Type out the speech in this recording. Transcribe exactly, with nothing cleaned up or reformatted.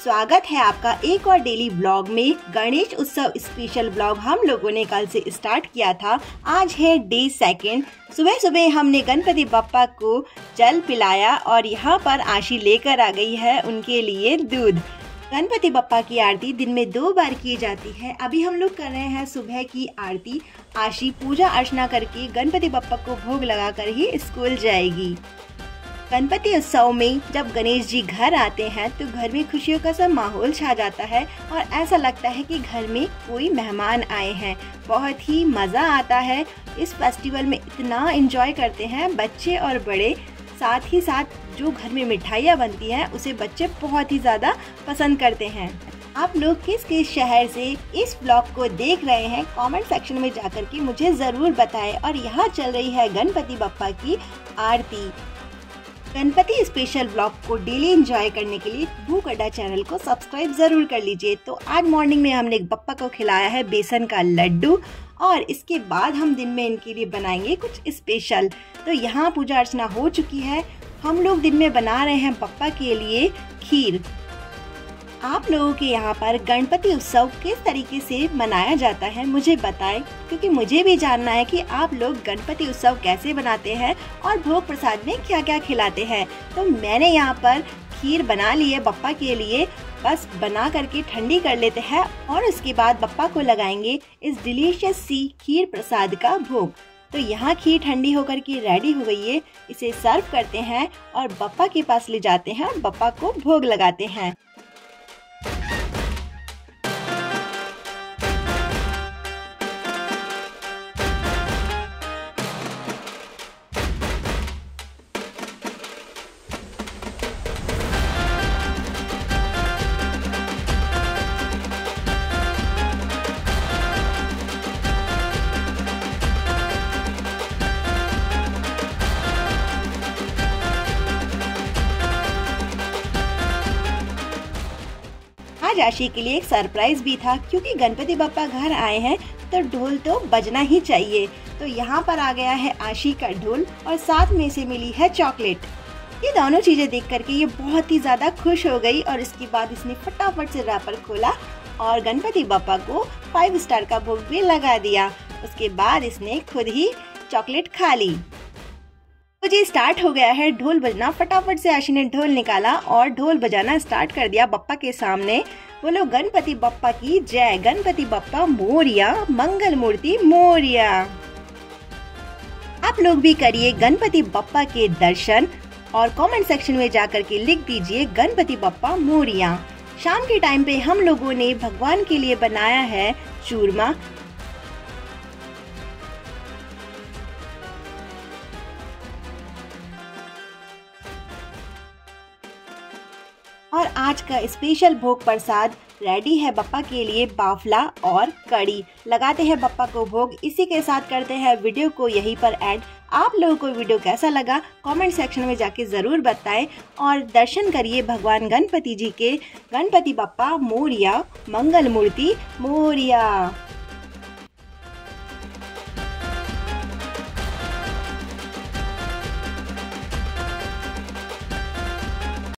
स्वागत है आपका एक और डेली ब्लॉग में। गणेश उत्सव स्पेशल ब्लॉग हम लोगों ने कल से स्टार्ट किया था। आज है डे सेकेंड। सुबह सुबह हमने गणपति बप्पा को जल पिलाया और यहाँ पर आशी लेकर आ गई है उनके लिए दूध। गणपति बप्पा की आरती दिन में दो बार की जाती है। अभी हम लोग कर रहे हैं सुबह की आरती। आशी पूजा अर्चना करके गणपति बप्पा को भोग लगाकर ही स्कूल जाएगी। गणपति उत्सव में जब गणेश जी घर आते हैं तो घर में खुशियों का सब माहौल छा जाता है और ऐसा लगता है कि घर में कोई मेहमान आए हैं। बहुत ही मज़ा आता है। इस फेस्टिवल में इतना एंजॉय करते हैं बच्चे और बड़े। साथ ही साथ जो घर में मिठाइयाँ बनती हैं उसे बच्चे बहुत ही ज़्यादा पसंद करते हैं। आप लोग किस किस शहर से इस ब्लॉग को देख रहे हैं कमेंट सेक्शन में जाकर के मुझे ज़रूर बताएं। और यहाँ चल रही है गणपति बप्पा की आरती। गणपति स्पेशल ब्लॉग को डेली एंजॉय करने के लिए भूख अड्डा चैनल को सब्सक्राइब जरूर कर लीजिए। तो आज मॉर्निंग में हमने बप्पा को खिलाया है बेसन का लड्डू और इसके बाद हम दिन में इनके लिए बनाएंगे कुछ स्पेशल। तो यहाँ पूजा अर्चना हो चुकी है। हम लोग दिन में बना रहे हैं बप्पा के लिए खीर। आप लोगों के यहाँ पर गणपति उत्सव किस तरीके से मनाया जाता है मुझे बताएं, क्योंकि मुझे भी जानना है कि आप लोग गणपति उत्सव कैसे बनाते हैं और भोग प्रसाद में क्या क्या खिलाते हैं। तो मैंने यहाँ पर खीर बना ली है बप्पा के लिए। बस बना करके ठंडी कर लेते हैं और उसके बाद बप्पा को लगाएंगे इस डिलीशियस सी खीर प्रसाद का भोग। तो यहाँ खीर ठंडी होकर के रेडी हो गई है। इसे सर्व करते हैं और बप्पा के पास ले जाते हैं और बप्पा को भोग लगाते हैं। आज आशी के लिए एक सरप्राइज भी था, क्योंकि गणपति बप्पा घर आए हैं तो ढोल तो बजना ही चाहिए। तो यहाँ पर आ गया है आशी का ढोल और साथ में से मिली है चॉकलेट। ये दोनों चीजें देख करके ये बहुत ही ज्यादा खुश हो गई और इसके बाद इसने फटाफट से रैपर खोला और गणपति बप्पा को फाइव स्टार का भोग भी लगा दिया। उसके बाद इसने खुद ही चॉकलेट खा ली। मुझे स्टार्ट हो गया है ढोल बजना। फटाफट से आशी ने ढोल निकाला और ढोल बजाना स्टार्ट कर दिया बप्पा के सामने। बोलो गणपति बप्पा की जय, गणपति बप्पा मोरिया, मंगल मूर्ति मोरिया। आप लोग भी करिए गणपति बप्पा के दर्शन और कमेंट सेक्शन में जाकर के लिख दीजिए गणपति बप्पा मोरिया। शाम के टाइम पे हम लोगों ने भगवान के लिए बनाया है चूरमा। और आज का स्पेशल भोग प्रसाद रेडी है बप्पा के लिए बाफला और कड़ी। लगाते हैं बप्पा को भोग। इसी के साथ करते हैं वीडियो को यहीं पर एंड। आप लोगों को वीडियो कैसा लगा कमेंट सेक्शन में जाके ज़रूर बताएं और दर्शन करिए भगवान गणपति जी के। गणपति बप्पा मोरिया, मंगल मूर्ति मोरिया।